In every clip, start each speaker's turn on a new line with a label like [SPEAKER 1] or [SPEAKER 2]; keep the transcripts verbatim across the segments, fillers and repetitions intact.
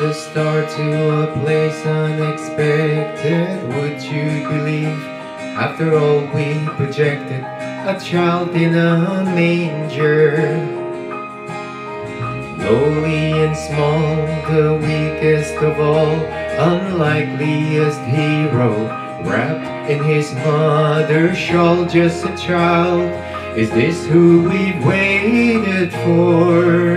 [SPEAKER 1] the star to a place unexpected. Would you believe, after all we projected, a child in a manger? Lowly and small, the weakest of all, unlikeliest hero, wrapped in his mother's shawl, just a child. Is this who we've waited for?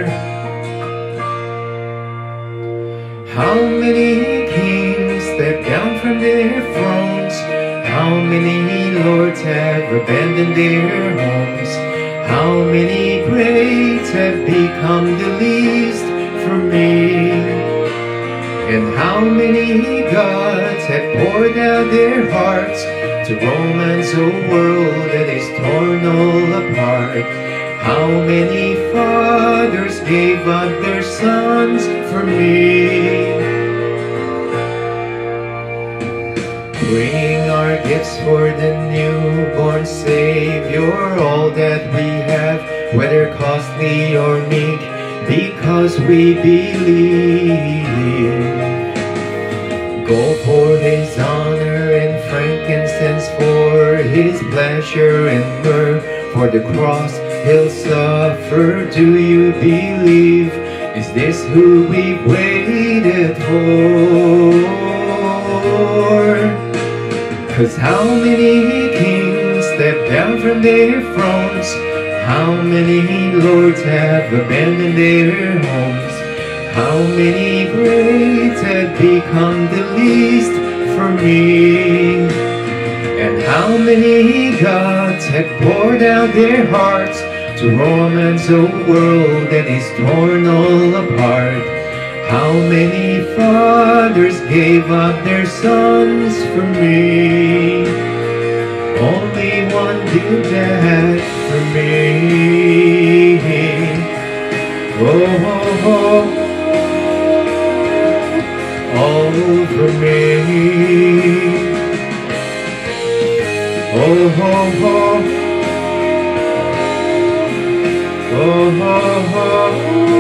[SPEAKER 1] How many kings step down from their thrones? How many lords have abandoned their homes? How many greats have become the least for me? And how many gods have poured out their hearts to romance a world that is torn all apart? How many fathers gave up their sons for me? Bring our gifts for the newborn Savior, all that we have, whether costly or meek, because we believe. Gold for his honor and frankincense for his pleasure, and myrrh for the cross he'll suffer. Do you believe? Is this who we've waited for? 'Cause how many kings step down from their thrones? How many lords have abandoned their homes? How many greats have become the least for me? And how many gods have poured out their hearts to romance a world that is torn all apart? How many fathers gave up their sons for me? Only one did that for me. Oh, oh, oh. All for me. Oh, oh, oh. Oh, oh, oh.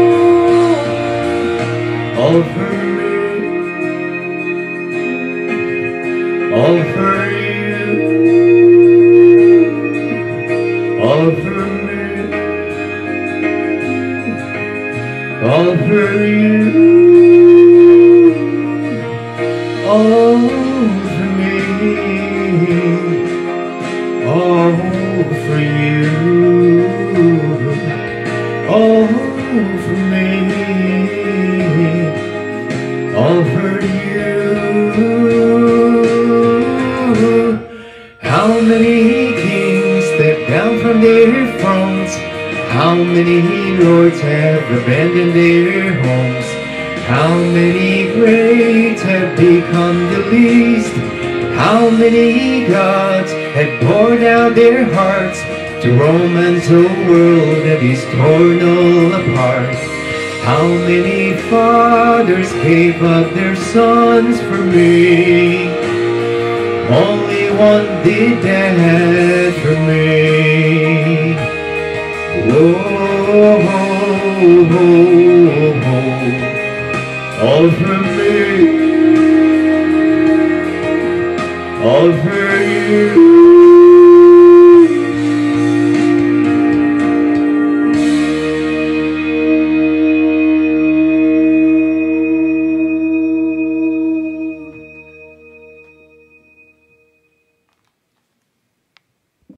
[SPEAKER 1] All for me, all for you, all for me, all for you, all for me, all for you, all for me. All for you. How many kings step down from their thrones? How many lords have abandoned their homes? How many greats have become the least? How many gods have poured out their hearts to romance a world that is torn all apart? How many fathers gave up their sons for me? Only one did that for me. Oh, oh, oh, oh. All for me, all for you.